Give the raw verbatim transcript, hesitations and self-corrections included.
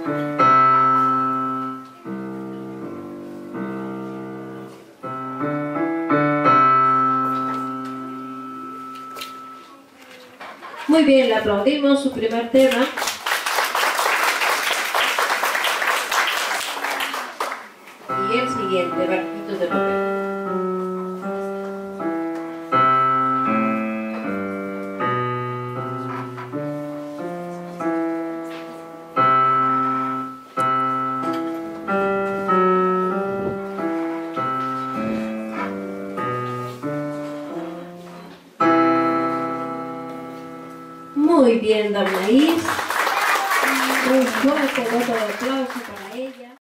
Muy bien, le aplaudimos su primer tema. Y el siguiente, Barquitos de Papel. Muy bien, Damaís. Un fuerte voto de aplauso para ella.